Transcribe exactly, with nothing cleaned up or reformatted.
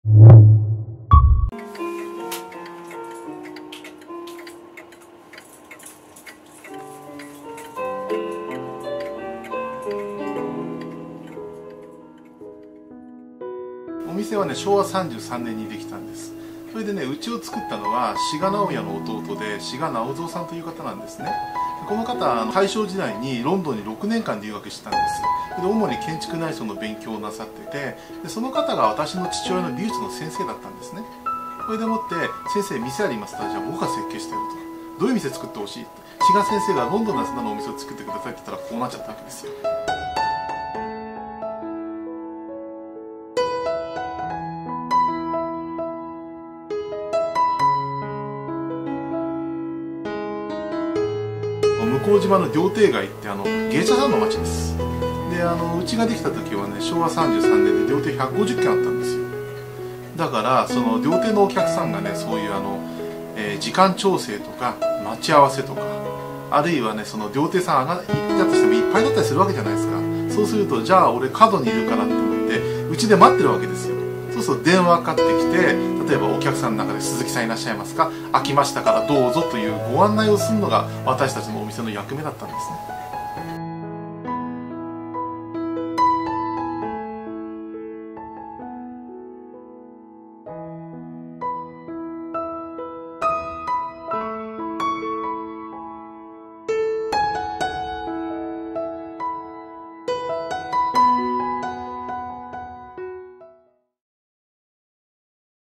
お店はね、しょうわさんじゅうさんねんにできたんです。それでね、うちを作ったのは志賀直哉の弟で志賀直三さんという方なんですね。この方、大正時代にロンドンにろくねんかん留学したんです。で主に建築内装の勉強をなさってて、でその方が私の父親の美術の先生だったんですね。それでもって「先生、店ありますか？じゃあ僕が設計してやる」と。どういう店作ってほしいって、志賀先生がロンドンの砂のお店を作ってくださいって言ったらこうなっちゃったわけですよ。向島の料亭街ってあの芸者さんの町です。であのうちができた時はね、しょうわさんじゅうさんねんで料亭ひゃくごじゅっけんあったんですよ。だからその料亭のお客さんがね、そういうあの、えー、時間調整とか待ち合わせとか、あるいはね、その料亭さん上がったとしてもいっぱいだったりするわけじゃないですか。そうすると、じゃあ俺角にいるからって思ってうちで待ってるわけですよ。そうすると電話かかってきて、例えばお客さんの中で「鈴木さんいらっしゃいますか？空きましたからどうぞ」というご案内をするのが私たちのお店の役目だったんですね。